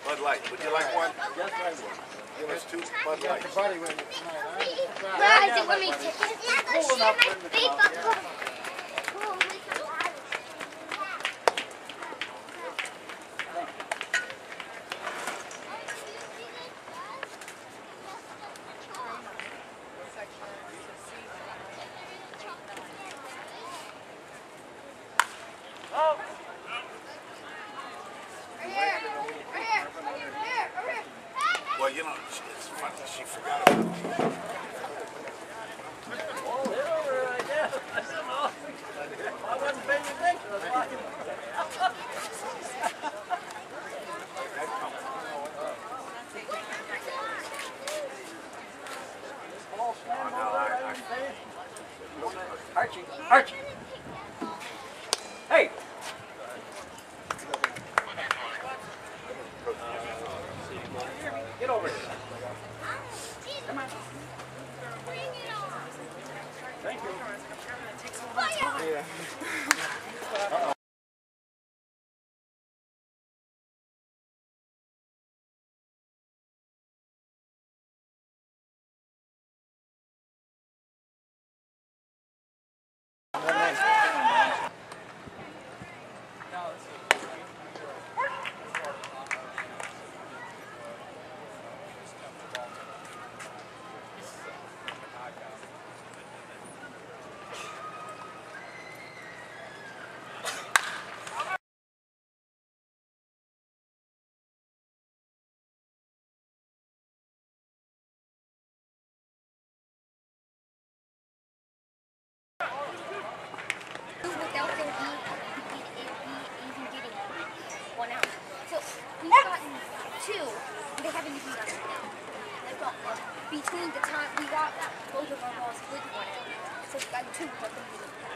Bud Light. Would you like one? Yes, I would. Give us 2 Bud Lights. The buddy with it tonight. Guys, let me take it. Cool enough for him to come out. Yeah. Well, you know, it's funny. She forgot about me. Oh, hit over, I guess. I don't know. I wasn't paying attention. I was walking. Archie, Archie. Hey. Get over here. Come on. Thank you. Yeah. Uh-oh. Without them even getting 1 out. So we've gotten 2. They haven't even gotten 1 out. They've got 1. Between the time we got both of our balls with 1 out. So we've gotten 2 without them getting 1 out.